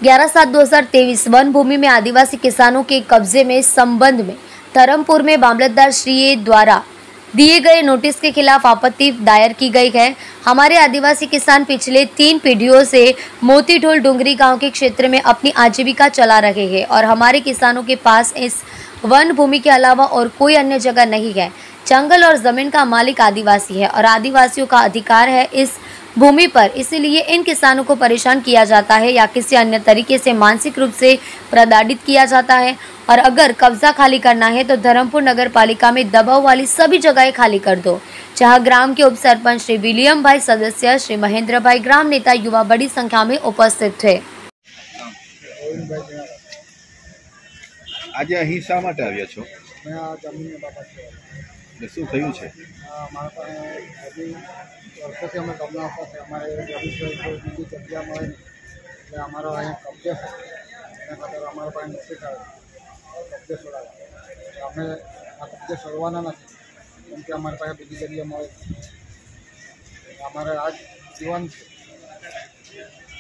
11/7/2023 one भूमि में आदिवासी किसानों के कब्जे में संबंध में धर्मपुर में मामलतदार श्री द्वारा दिए गए नोटिस के खिलाफ आपत्ति दायर की गई है। हमारे आदिवासी किसान पिछले 3 पीढ़ियों से मोतीढोल डुंगरी गांव के क्षेत्र में अपनी आजीविका चला रहे हैं और हमारे किसानों के पास इस वन भूमि के अलावा और कोई अन्य जगह नहीं है। जंगल और जमीन का मालिक आदिवासी है और आदिवासियों का अधिकार है इस भूमि पर, इसीलिए इन किसानों को परेशान किया जाता है या किसी अन्य तरीके से मानसिक रूप से प्रताड़ित किया जाता है। और अगर कब्जा खाली करना है तो धर्मपुर नगर पालिका में दबाव वाली सभी जगहें खाली कर दो। जहां ग्राम के उप सरपंच श्री विलियम भाई, सदस्य श्री महेंद्र भाई, ग्राम नेता, युवा बड़ी संख्या में उपस्थित थे। આજે અહીં શા માટે આવ્યા છો? मैं आ जमीन बाबत એટલે શું થયું છે? हमारे पास अभी वर्षों से हमें कब्जा होता है। हमारे जमीन पर बीजी जगह મળે એટલે અમારો અહીંયા કબજે છે એના ખાતર અમારા પાસે નોટિસ આવે કબજે છોડાવે। અમે આ કબજે છોડવાના નથી કેમ કે અમારી પાસે બીજી જગ્યા મળે। અમારે આ જીવન છે।